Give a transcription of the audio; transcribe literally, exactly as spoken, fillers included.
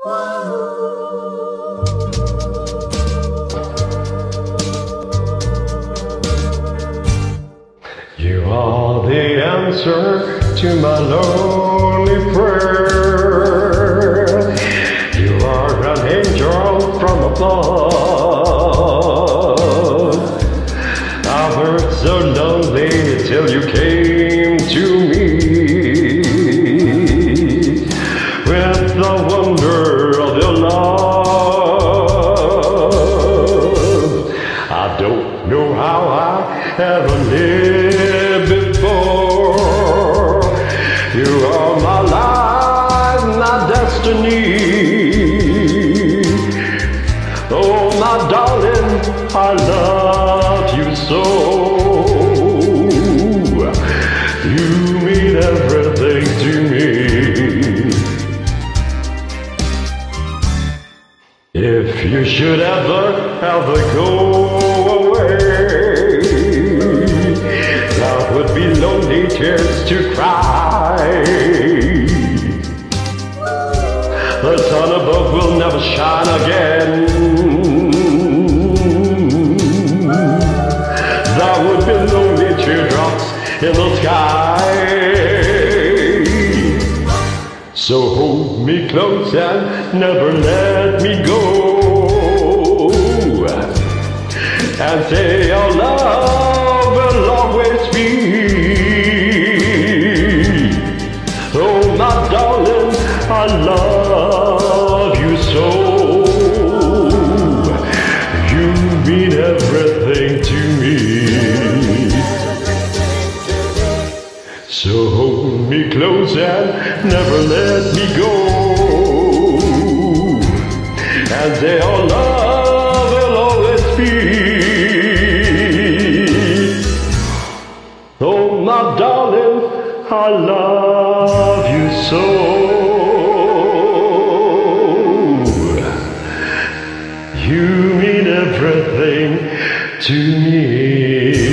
You are the answer to my lonely prayer. You are an angel from above. I was so lonely till you came to me with the wonder of your love. I don't know how I ever lived before. You are my life, my destiny. Oh, my darling, I love you so. You mean everything to me. If you should ever, ever go away, that would be lonely tears to cry. The sun above will never shine again. That would be lonely teardrops in the sky. So hold me close and never let me go, and say your love will always be. Oh, my darling, I love you so. You mean everything to me. So hold me close and never let me go, and say our love will always be. Oh, my darling, I love you so. You mean everything to me.